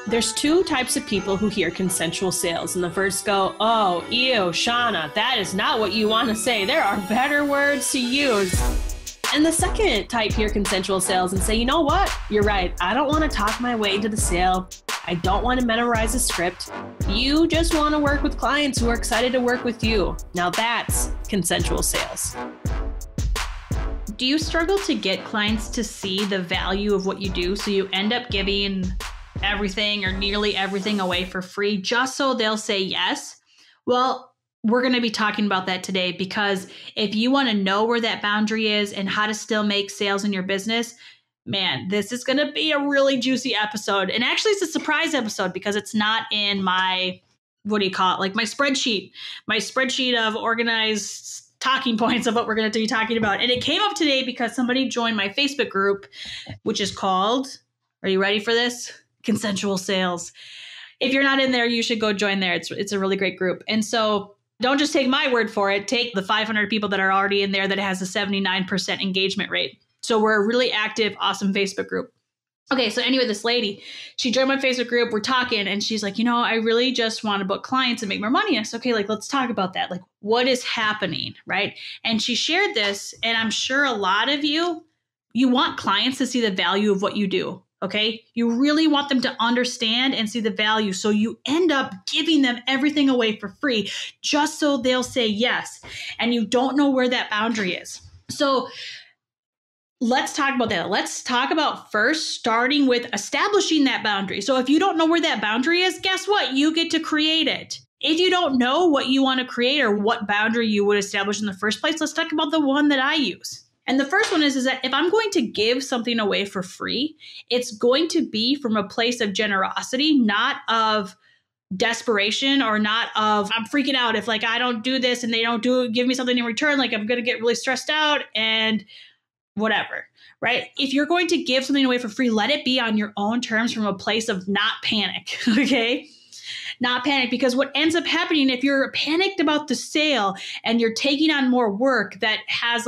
There's two types of people who hear consensual sales, and the first go, oh, ew, Shauna, that is not what you want to say. There are better words to use. And the second type hear consensual sales and say, you know what? You're right. I don't want to talk my way into the sale. I don't want to memorize a script. You just want to work with clients who are excited to work with you. Now that's consensual sales. Do you struggle to get clients to see the value of what you do, so you end up giving everything or nearly everything away for free just so they'll say yes? Well, we're going to be talking about that today, because if you want to know where that boundary is and how to still make sales in your business, man, this is going to be a really juicy episode. And actually, it's a surprise episode because it's not in my, what do you call it? Like my spreadsheet of organized talking points of what we're going to be talking about. And it came up today because somebody joined my Facebook group, which is called, are you ready for this? Consensual Sales. If you're not in there, you should go join there. It's a really great group. And so don't just take my word for it. Take the 500 people that are already in there that has a 79% engagement rate. So we're a really active, awesome Facebook group. Okay, so anyway, this lady, she joined my Facebook group. We're talking and she's like, I really just want to book clients and make more money. I said, okay, let's talk about that. What is happening, right? And she shared this, and I'm sure a lot of you want clients to see the value of what you do. Okay, you really want them to understand and see the value. So you end up giving them everything away for free just so they'll say yes. And you don't know where that boundary is. So let's talk about that. Let's talk about first starting with establishing that boundary. So if you don't know where that boundary is, guess what? You get to create it. If you don't know what you want to create or what boundary you would establish in the first place, let's talk about the one that I use. And the first one is that if I'm going to give something away for free, it's going to be from a place of generosity, not of desperation, or not of I'm freaking out if I don't do this and they don't give me something in return, I'm going to get really stressed out and whatever, right? If you're going to give something away for free, let it be on your own terms from a place of not panic, okay? Not panic, because what ends up happening if you're panicked about the sale and you're taking on more work that has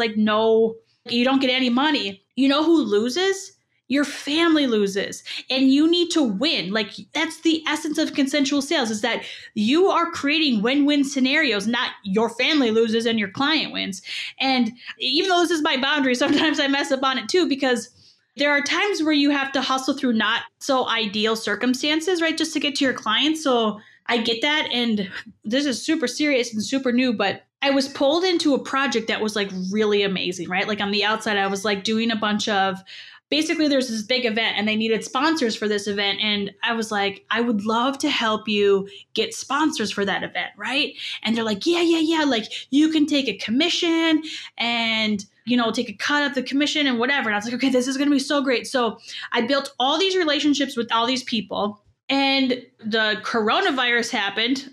you don't get any money, you know who loses? Your family loses, and you need to win. That's the essence of consensual sales, is that you are creating win-win scenarios, not your family loses and your client wins. And even though this is my boundary, sometimes I mess up on it too, because there are times where you have to hustle through not so ideal circumstances, right? Just to get to your clients. So I get that. And this is super serious and super new, but I was pulled into a project that was really amazing, right? On the outside, I was doing a bunch of, basically there's this big event and they needed sponsors for this event. And I was like, I would love to help you get sponsors for that event, right? And they're like, yeah. You can take a commission and, take a cut of the commission and whatever. And I was like, okay, this is going to be so great. So I built all these relationships with all these people, and the coronavirus happened.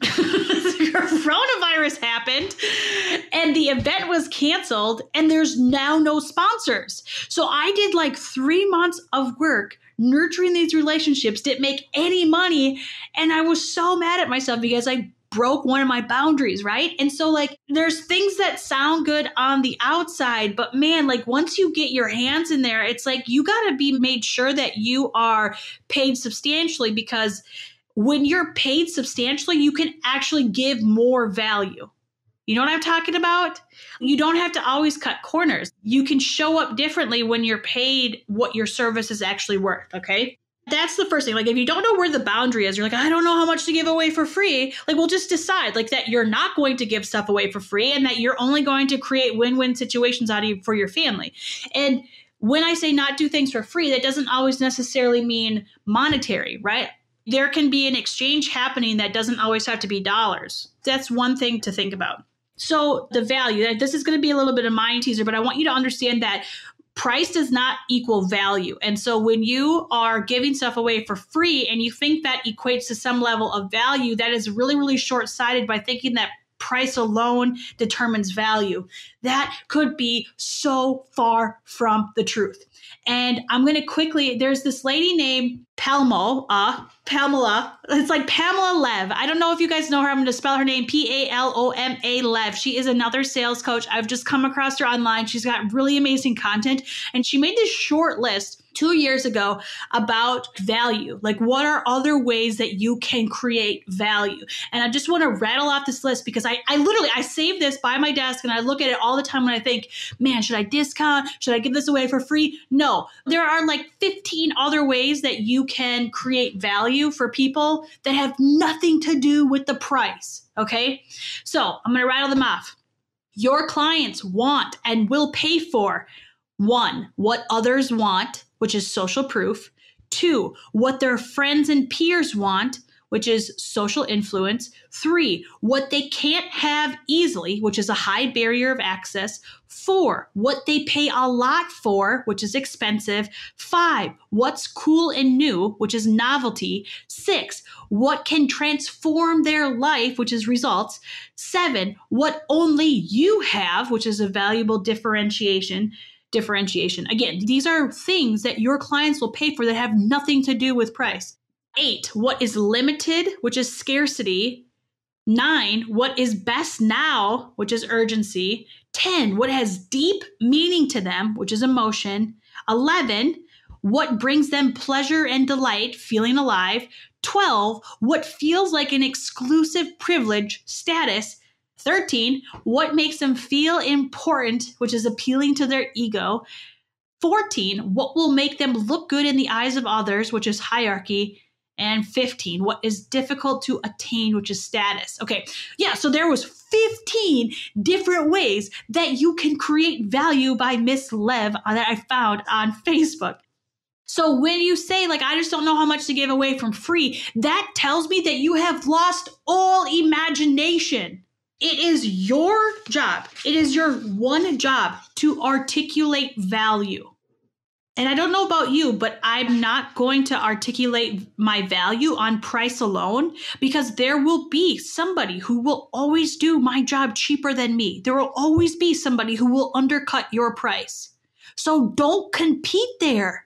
And the event was canceled, and there's now no sponsors. So I did 3 months of work nurturing these relationships, didn't make any money. And I was so mad at myself because I broke one of my boundaries, right? And so there's things that sound good on the outside, but man, once you get your hands in there, it's you got to be made sure that you are paid substantially, because when you're paid substantially, you can actually give more value. You know what I'm talking about? You don't have to always cut corners. You can show up differently when you're paid what your service is actually worth, okay? That's the first thing. If you don't know where the boundary is, you're I don't know how much to give away for free. We'll just decide that you're not going to give stuff away for free, and that you're only going to create win-win situations for your family. And when I say not do things for free, that doesn't always necessarily mean monetary, right? There can be an exchange happening that doesn't always have to be dollars. That's one thing to think about. So the value, this is going to be a little bit of mind teaser, but I want you to understand that price does not equal value. And so when you are giving stuff away for free and you think that equates to some level of value, that is really, really short-sighted by thinking that price alone determines value. That could be so far from the truth. And I'm going to quickly, there's this lady named Pamela. It's Pamela Lev. I don't know if you guys know her. I'm going to spell her name Paloma Lev. She is another sales coach. I've just come across her online. She's got really amazing content. And she made this short list 2 years ago about value. Like, what are other ways that you can create value? And I just want to rattle off this list because I literally save this by my desk and I look at it all the time when I think, man, should I discount? Should I give this away for free? No, there are like 15 other ways that you can create value for people that have nothing to do with the price. Okay. So I'm going to rattle them off. Your clients want and will pay for: 1, what others want, which is social proof; 2, what their friends and peers want, which is social influence; 3, what they can't have easily, which is a high barrier of access; 4, what they pay a lot for, which is expensive; 5, what's cool and new, which is novelty; 6, what can transform their life, which is results; 7, what only you have, which is a valuable differentiation. Again, these are things that your clients will pay for that have nothing to do with price. 8, what is limited, which is scarcity. 9, what is best now, which is urgency. 10, what has deep meaning to them, which is emotion. 11, what brings them pleasure and delight, feeling alive. 12, what feels like an exclusive privilege, status. 13, what makes them feel important, which is appealing to their ego. 14, what will make them look good in the eyes of others, which is hierarchy. And 15, what is difficult to attain, which is status. Okay, yeah, so there was 15 different ways that you can create value by Miss Lev that I found on Facebook. So when you say, like, I just don't know how much to give away from free, that tells me that you have lost all imagination. It is your job. It is your one job to articulate value. And I don't know about you, but I'm not going to articulate my value on price alone, because there will be somebody who will always do my job cheaper than me. There will always be somebody who will undercut your price. So don't compete there.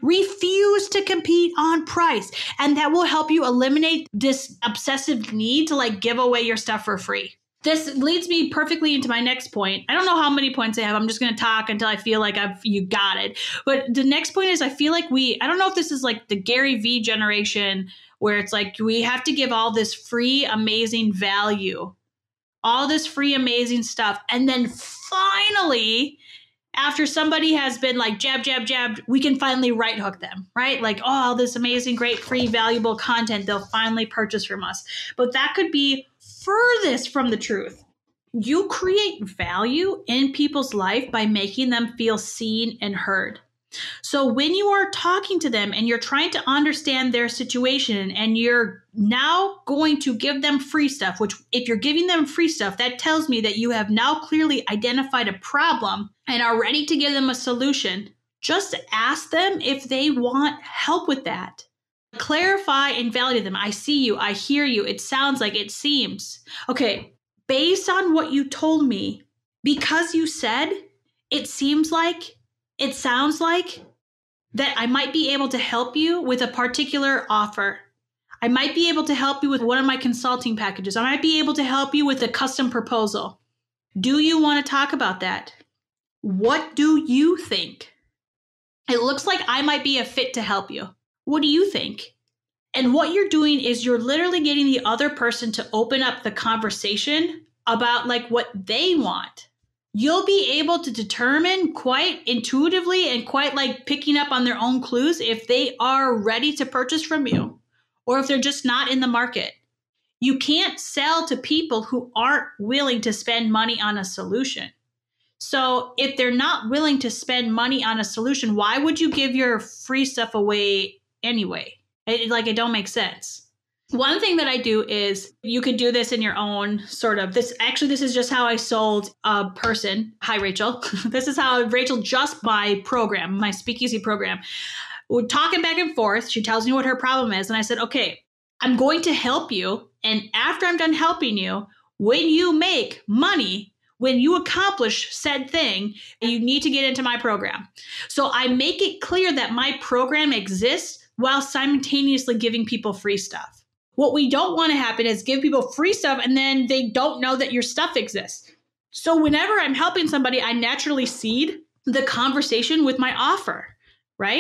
Refuse to compete on price. And that will help you eliminate this obsessive need to like give away your stuff for free. This leads me perfectly into my next point. I don't know how many points I have. I'm just going to talk until I feel like you got it. But the next point is, I feel like I don't know if this is like the Gary Vee generation where it's like we have to give all this free, amazing value, all this free, amazing stuff. And then finally, after somebody has been like jab, jab, jab, we can finally right hook them, right? Like, oh, all this amazing, great, free, valuable content they'll finally purchase from us. But that could be furthest from the truth. You create value in people's life by making them feel seen and heard. So when you are talking to them and you're trying to understand their situation and you're now going to give them free stuff, which if you're giving them free stuff, that tells me that you have now clearly identified a problem and are ready to give them a solution. Just ask them if they want help with that. Clarify and validate them. I see you. I hear you. It sounds like, it seems. Okay, based on what you told me, because you said, it seems like, it sounds like, that I might be able to help you with a particular offer. I might be able to help you with one of my consulting packages. I might be able to help you with a custom proposal. Do you want to talk about that? What do you think? It looks like I might be a fit to help you. What do you think? And what you're doing is you're literally getting the other person to open up the conversation about like what they want. You'll be able to determine quite intuitively and quite like picking up on their own clues if they are ready to purchase from you or if they're just not in the market. You can't sell to people who aren't willing to spend money on a solution. So if they're not willing to spend money on a solution, why would you give your free stuff away anyway? It don't make sense. One thing that I do is you could do this in your own sort of this is just how I sold a person. Hi, Rachel. This is how Rachel just my program, my speakeasy program. We're talking back and forth. She tells me what her problem is. And I said, okay, I'm going to help you. And after I'm done helping you, when you make money, when you accomplish said thing, you need to get into my program. So I make it clear that my program exists while simultaneously giving people free stuff. What we don't want to happen is give people free stuff and then they don't know that your stuff exists. So whenever I'm helping somebody, I naturally seed the conversation with my offer, right?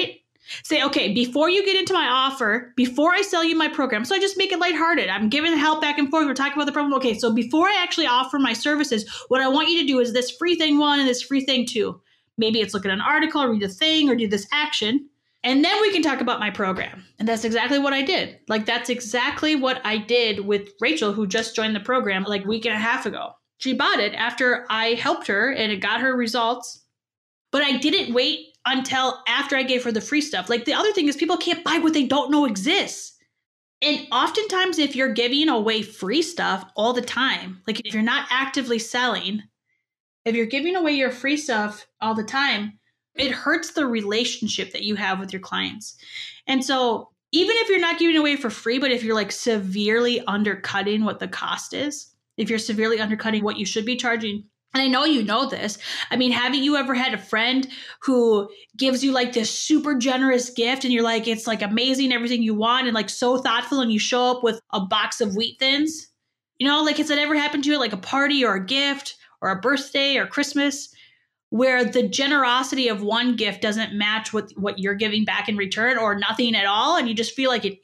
Say, okay, before you get into my offer, before I sell you my program, so I just make it lighthearted. I'm giving help back and forth. We're talking about the problem. Okay, so before I actually offer my services, what I want you to do is this free thing 1 and this free thing 2. Maybe it's look at an article, read a thing, or do this action. And then we can talk about my program. And that's exactly what I did. Like, that's exactly what I did with Rachel, who just joined the program like a week and a half ago. She bought it after I helped her and it got her results. But I didn't wait until after I gave her the free stuff. Like, the other thing is people can't buy what they don't know exists. And oftentimes if you're giving away free stuff all the time, like if you're not actively selling, if you're giving away your free stuff all the time, it hurts the relationship that you have with your clients. And so even if you're not giving away for free, but if you're like severely undercutting what the cost is, if you're severely undercutting what you should be charging, and I know you know this. I mean, haven't you ever had a friend who gives you like this super generous gift and you're like, it's like amazing, everything you want, and like so thoughtful, and you show up with a box of Wheat Thins? You know, like, has that ever happened to you at like a party or a gift or a birthday or Christmas, where the generosity of one gift doesn't match with what you're giving back in return, or nothing at all, and you just feel like an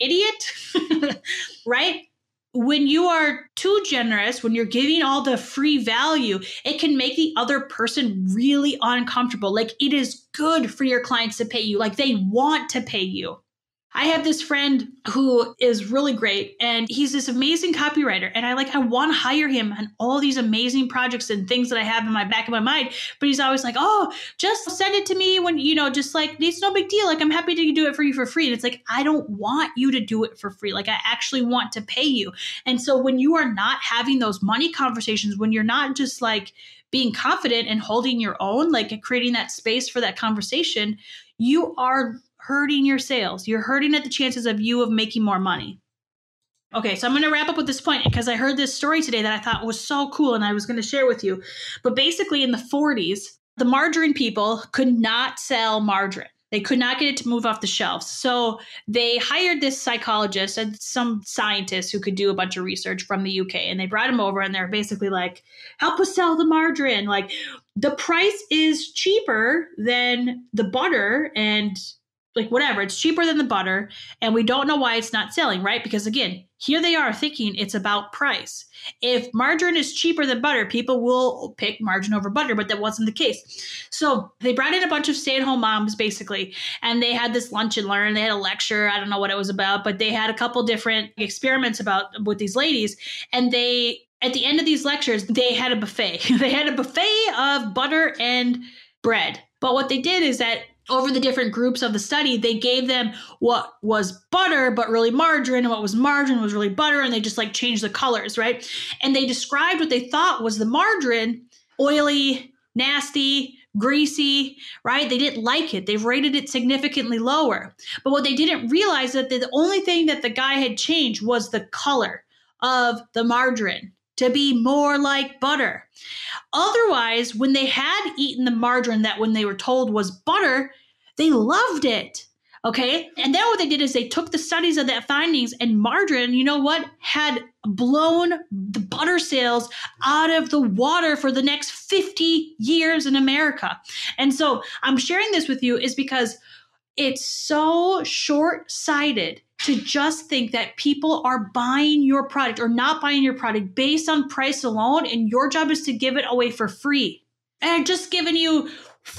idiot, right? When you are too generous, when you're giving all the free value, it can make the other person really uncomfortable. Like, it is good for your clients to pay you. Like, they want to pay you. I have this friend who is really great, and he's this amazing copywriter, and I want to hire him on all these amazing projects and things that I have in my back of my mind. But he's always like, oh, just send it to me when, just like, it's no big deal. Like, I'm happy to do it for you for free. And it's like, I don't want you to do it for free. Like, I actually want to pay you. And so when you are not having those money conversations, when you're not just like being confident and holding your own, like creating that space for that conversation, you are hurting your sales. You're hurting at the chances of making more money. Okay, so I'm going to wrap up with this point because I heard this story today that I thought was so cool and I was going to share with you. But basically in the 40s, the margarine people could not sell margarine. They could not get it to move off the shelves. So they hired this psychologist and some scientists who could do a bunch of research from the UK. And they brought him over and they're basically like, help us sell the margarine. Like, the price is cheaper than the butter and like whatever, it's cheaper than the butter, and we don't know why it's not selling, right? Because again, here they are thinking it's about price. If margarine is cheaper than butter, people will pick margarine over butter, but that wasn't the case. So they brought in a bunch of stay-at-home moms basically, and they had this lunch and learn. They had a lecture. I don't know what it was about, but they had a couple different experiments with these ladies, and at the end of these lectures, they had a buffet. They had a buffet of butter and bread. But what they did is that over the different groups of the study, they gave them what was butter, but really margarine, and what was margarine was really butter, and they just like changed the colors, right? And they described what they thought was the margarine, oily, nasty, greasy, right? They didn't like it. They rated it significantly lower. But what they didn't realize is that the only thing that the guy had changed was the color of the margarine to be more like butter. Otherwise, when they had eaten the margarine that when they were told was butter, they loved it. Okay. And then what they did is they took the studies of that findings, and margarine, you know what, had blown the butter sales out of the water for the next 50 years in America. And so I'm sharing this with you is because it's so short-sighted to just think that people are buying your product or not buying your product based on price alone, and your job is to give it away for free. And I've just given you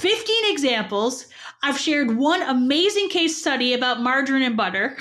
15 examples. I've shared one amazing case study about margarine and butter.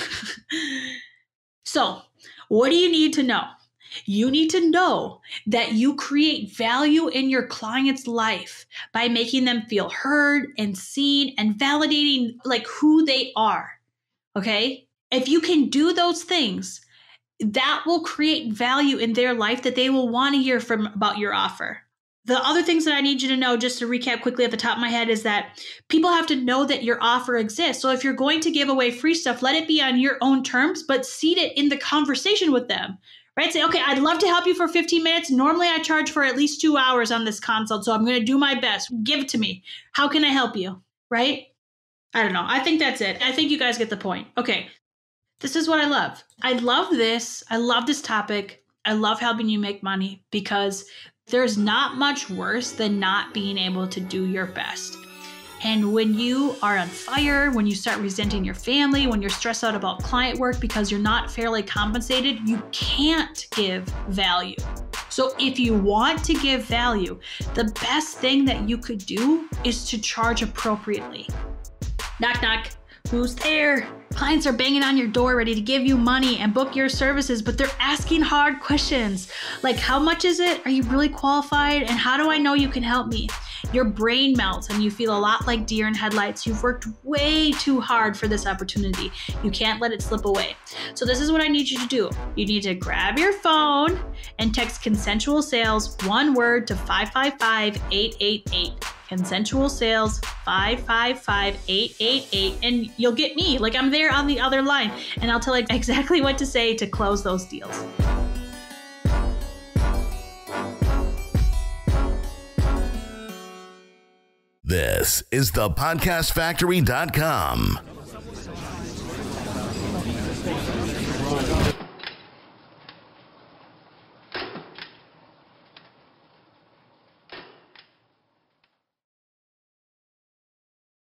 So, what do you need to know? You need to know that you create value in your client's life by making them feel heard and seen and validating like who they are. Okay? If you can do those things, that will create value in their life that they will want to hear about your offer. The other things that I need you to know, just to recap quickly at the top of my head, is that people have to know that your offer exists. So if you're going to give away free stuff, let it be on your own terms, but seed it in the conversation with them, right? Say, okay, I'd love to help you for 15 minutes. Normally I charge for at least 2 hours on this consult, so I'm going to do my best. Give it to me. How can I help you, right? I don't know. I think that's it. I think you guys get the point. Okay. This is what I love. I love this. I love this topic. I love helping you make money because there's not much worse than not being able to do your best. And when you are on fire, when you start resenting your family, when you're stressed out about client work because you're not fairly compensated, you can't give value. So if you want to give value, the best thing that you could do is to charge appropriately. Knock, knock. Who's there? Clients are banging on your door ready to give you money and book your services, but they're asking hard questions. Like, how much is it? Are you really qualified? And how do I know you can help me? Your brain melts and you feel a lot like deer in headlights. You've worked way too hard for this opportunity. You can't let it slip away. So this is what I need you to do. You need to grab your phone and text consensual sales, one word, to 555-888. Consensual sales 555-888, and you'll get me. Like, I'm there on the other line, and I'll tell you exactly what to say to close those deals. This is thepodcastfactory.com.